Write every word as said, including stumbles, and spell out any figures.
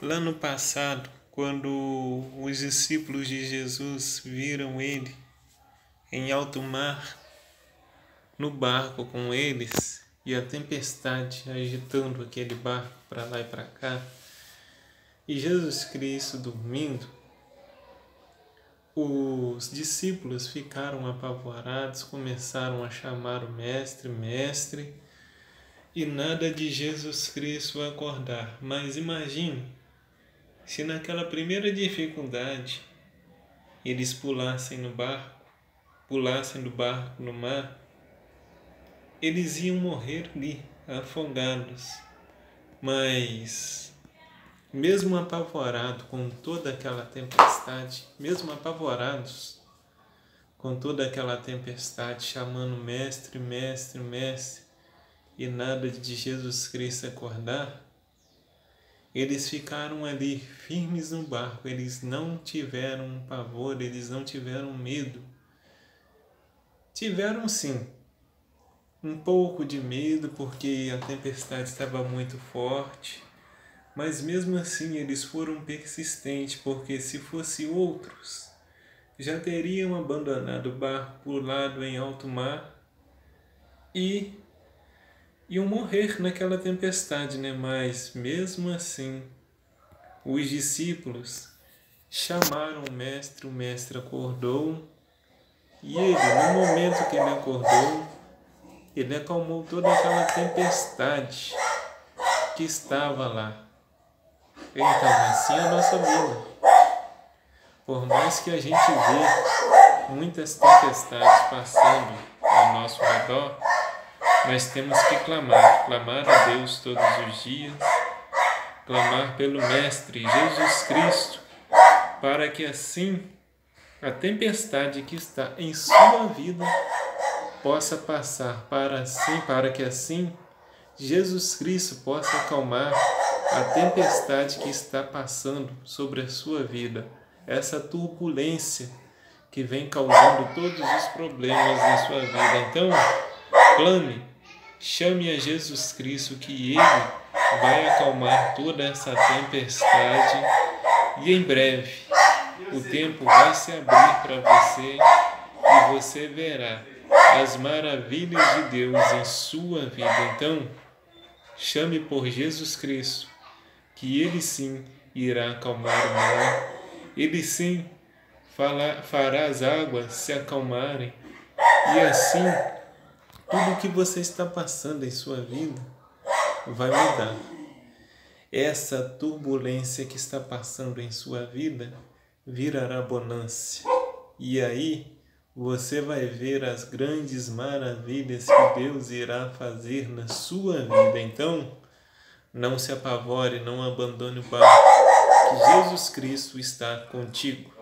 Lá no passado, quando os discípulos de Jesus viram ele em alto mar, no barco com eles, e a tempestade agitando aquele barco para lá e para cá, e Jesus Cristo dormindo, os discípulos ficaram apavorados, começaram a chamar o mestre, mestre, e nada de Jesus Cristo acordar. Mas imagine se naquela primeira dificuldade eles pulassem no barco, pulassem do barco no mar, eles iam morrer ali, afogados. Mas, mesmo apavorados com toda aquela tempestade, mesmo apavorados com toda aquela tempestade, chamando mestre, mestre, mestre, e nada de Jesus Cristo acordar, eles ficaram ali firmes no barco, eles não tiveram pavor, eles não tiveram medo. Tiveram sim um pouco de medo porque a tempestade estava muito forte, mas mesmo assim eles foram persistentes, porque se fosse outros, já teriam abandonado o barco, pulado em alto mar e iam morrer naquela tempestade, né? Mas mesmo assim, os discípulos chamaram o mestre, o mestre acordou, e ele, no momento que ele acordou, ele acalmou toda aquela tempestade que estava lá. Então, assim é a nossa vida. Por mais que a gente vê muitas tempestades passando ao nosso redor, nós temos que clamar, clamar a Deus todos os dias, clamar pelo Mestre Jesus Cristo, para que assim a tempestade que está em sua vida possa passar, para assim, para que assim Jesus Cristo possa acalmar a tempestade que está passando sobre a sua vida, essa turbulência que vem causando todos os problemas na sua vida. Então, clame, chame a Jesus Cristo, que Ele vai acalmar toda essa tempestade, e em breve o tempo vai se abrir para você e você verá as maravilhas de Deus em sua vida. Então, chame por Jesus Cristo, que Ele sim irá acalmar o mar, Ele sim fará as águas se acalmarem, e assim tudo que você está passando em sua vida vai mudar. Essa turbulência que está passando em sua vida virará bonança. E aí você vai ver as grandes maravilhas que Deus irá fazer na sua vida. Então, não se apavore, não abandone o barco, que Jesus Cristo está contigo.